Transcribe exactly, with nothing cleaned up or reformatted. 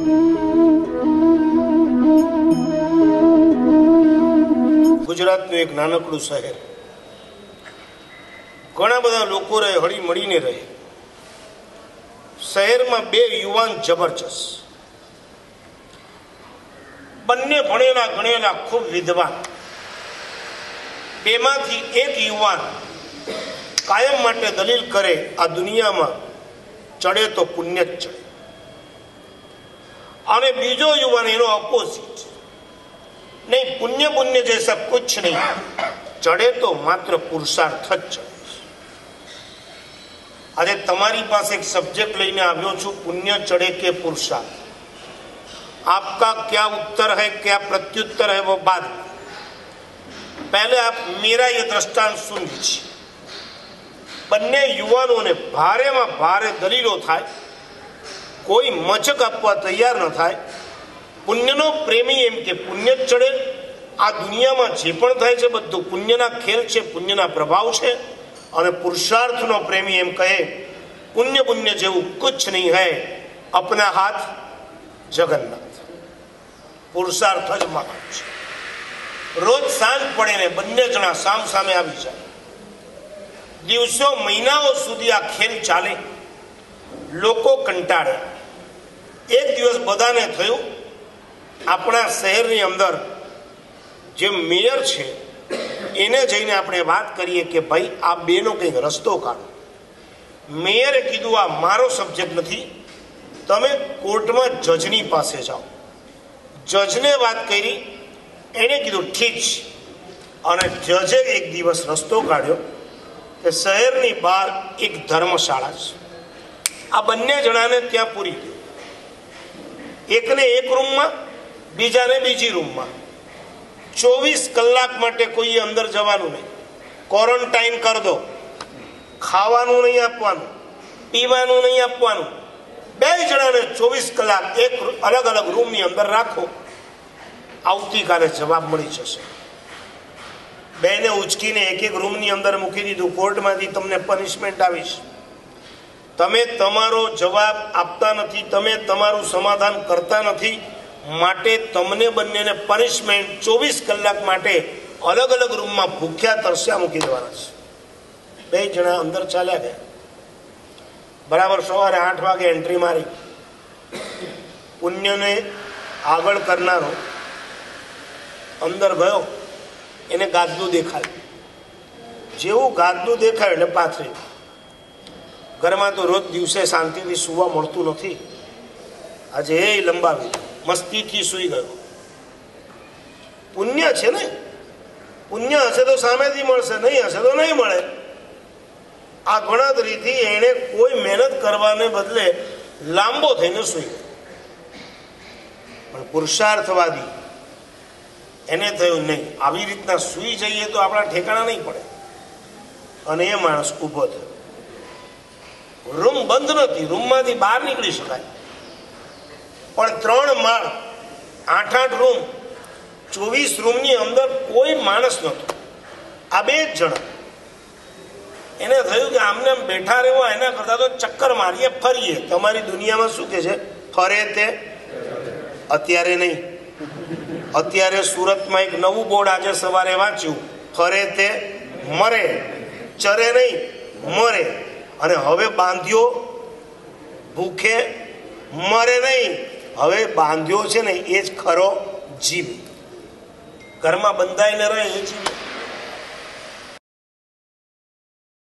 ગુજરાતનું એક નાનકડું શહેર, ઘણા બધા લોકો રહે, હળી મળીને રહે. શહેરમાં બે યુવાન જબરજસ્ત, બંને ભણેલા ગણેલા, ખૂબ વિદ્વાન. બેમાંથી એક યુવાન કાયમ માટે દલીલ કરે, આ દુનિયામાં ચડે તો પુણ્ય જ ચડે, અને બીજો યુવાન એનો ઓપોઝિટ, નહીં પુણ્ય પુણ્ય જૈસા કુછ નહીં, ચડે તો માત્ર પુરુષાર્થ જ ચડે. આજે તમારી પાસે એક સબ્जेक्ट લઈને આવ્યો છું, पुण्य चढ़े के पुरुषार्थ. आपका क्या उत्तर है, क्या प्रत्युत्तर है, वो बाद में. पहले आप मेरा ये दृष्टांत सुन लीजिए. બંને યુવાનોને ભારેમાં ભારે દલીલો થાય, કોઈ મચક આપવા તૈયાર ન થાય. પુણ્યનો પ્રેમી એમ કે પુણ્ય જ ચડે, આ દુનિયામાં જે પણ થાય છે બધું પુણ્યના ખેલ છે, પુણ્યના પ્રભાવ છે. અને પુરુષાર્થનો પ્રેમી એમ કહે, પુણ્ય પુણ્ય જેવું કુછ નહીં હૈ, અપના હાથ જગન્નાથ. પુરુષાર્થ જ મહાન છે. રોજ સાંજ પડે ને બંને જણા સામ સામે આવી જાય. દિવસો મહિનાઓ સુધી આ ખેલ ચાલે, લોકો કંટાળે. એક દિવસ બધાને થયું, આપણા શહેરની અંદર જે મેયર છે એને જઈને આપણે વાત કરીએ કે ભાઈ આ બેનો કંઈક રસ્તો કાઢો. મેયરે કીધું, આ મારો સબ્જેક્ટ નથી, તમે કોર્ટમાં જજની પાસે જાઓ. જજને વાત કરી, એણે કીધું ઠીક છે. અને જજે એક દિવસ રસ્તો કાઢ્યો કે શહેરની બહાર એક ધર્મશાળા છે, આ બંને જણાને ત્યાં પૂરી દો. એકને એક રૂમમાં, બીજાને બીજી રૂમમાં. ચોવીસ કલાક માટે કોઈ અંદર જવાનું નહીં, ક્વોરન્ટાઇન કરી દો. ખાવાનું નહીં આપવાનું, પીવાનું નહીં આપવાનું. બે જણાને ચોવીસ કલાક એક અલગ અલગ રૂમની અંદર રાખો. આવતીકાલે જવાબ મળી જશે. બેને ઉચકીને એક એક રૂમની અંદર મૂકી દીધું. કોર્ટમાંથી તમને પનિશમેન્ટ આવીશ, તમે તમારો જવાબ આપતા નથી, તમે તમારું સમાધાન કરતા નથી, માટે તમને બંનેને પનિશમેન્ટ ચોવીસ કલાક માટે અલગ અલગ રૂમમાં ભૂખ્યા તરસ્યા મૂકી દેવાના છે. બે જણા અંદર ચાલ્યા ગયા. બરાબર સવારે આઠ વાગે એન્ટ્રી મારી. પુણ્યને આગળ કરનારો અંદર ગયો, એને ગાદલું દેખાયું. જેવું ગાદલું દેખાયું એટલે પાથરી. ઘરમાં તો રોજ દિવસે શાંતિથી સુવા મળતું નથી, આજે એ લંબાવી મસ્તીથી સુઈ ગયો. પુણ્ય છે ને, પુણ્ય હશે તો સામેથી મળશે, નહીં હશે તો નહીં મળે. આ ગણતરીથી એણે કોઈ મહેનત કરવાને બદલે લાંબો થઈને સુઈ ગયો. પણ પુરુષાર્થવાદી એને થયું નહીં, આવી રીતના સુઈ જઈએ તો આપણા ઠેકાણા નહીં પડે. અને એ માણસ ઊભો થયો. રૂમ બંધ નથી, રૂમમાંથી બહાર નીકળી શકાય, પણ ત્રણ માળ, આઠ આઠ રૂમ, ચોવીસ રૂમની અંદર કોઈ માણસ નહોતો. આ બે જ જણા. એને થયું કે આમને આમ બેઠા રહેવા એના કરતા તો ચક્કર મારીએ, ફરીએ. તમારી દુનિયામાં શું કે છે, ફરે તે. અત્યારે નહીં, અત્યારે સુરતમાં એક નવું બોર્ડ આજે સવારે વાંચ્યું, ફરે તે મરે, ચરે નહીં મરે. અને હવે બાંધ્યો ભૂખે મરે નહીં, હવે બાંધ્યો છે ને એ જ ખરો જીવ. ઘરમાં બંધાઈને રહે એ જીવ.